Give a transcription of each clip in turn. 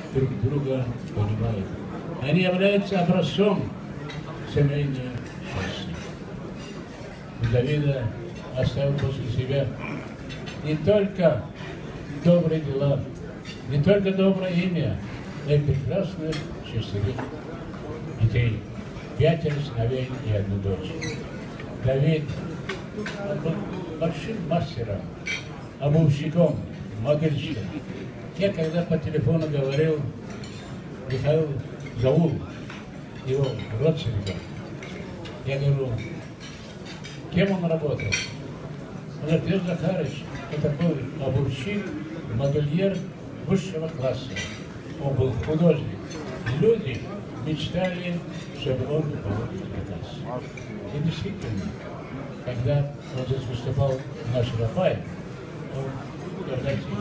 друг друга понимают. Они являются образцом семейного счастья. Давида оставил после себя не только добрые дела, не только доброе имя, но и прекрасных, счастливых детей. 5 сыновей и 1 дочь. Давид был большим мастером, обувщиком, модельщиком. Я когда по телефону говорил Михаил Заул, его родственником, я говорю, кем он работал? Он говорит, Петр Захарович, это был обувщик, модельер высшего класса. Он был художник. Люди мечтали, чтобы он был заказ. И действительно, когда он здесь выступал наш Рафаэль, он,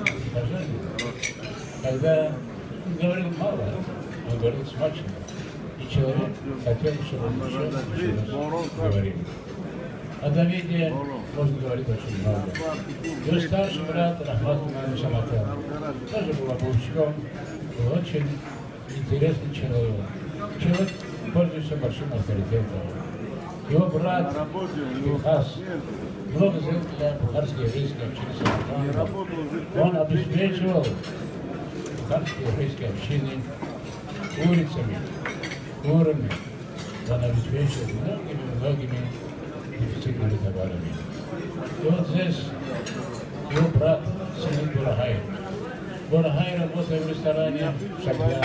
когда он говорил мало, он говорил смачно. И человек хотел, чтобы он еще раз говорил. О Давиде можно говорить очень много. Его старший брат Рахмат Саматян тоже был обувщиком, был очень интересный человек. Человек пользуется большим авторитетом. Его брат Бухас много сделал для бухарской еврейской общины Самарканда. Он обеспечивал бухарские еврейские общины улицами, курами. Он обеспечивал многими дефицитными товарами. И вот здесь его брат Синит Бурахай. Бурахай работает в ресторане Шагляна.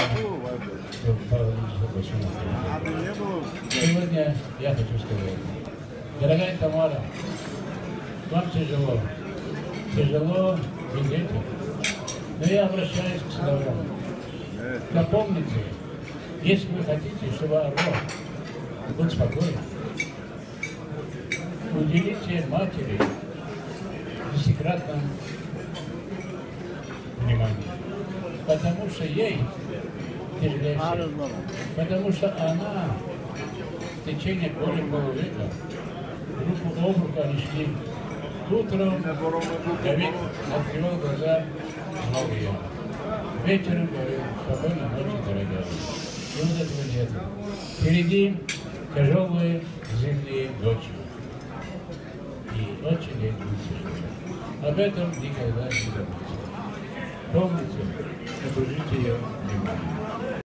Сегодня я хочу сказать, дорогая Тамара, вам тяжело. Тяжело и детям. Но я обращаюсь к сыновьям. Напомните, если вы хотите, чтобы Орлов был спокоен, уделите матери десятикратном внимании. Потому что ей тяжелее всех. Потому что она в течение более полувека руку об руку они шли. Утром Давид открывал глаза многие. Вечером говорил, спокойной ночи, дорогая. И вот этого нет. Впереди тяжелые зимние ночи. И очень ей будет тяжело. Об этом никогда не забудьте. Помните, окружите ее вниманием.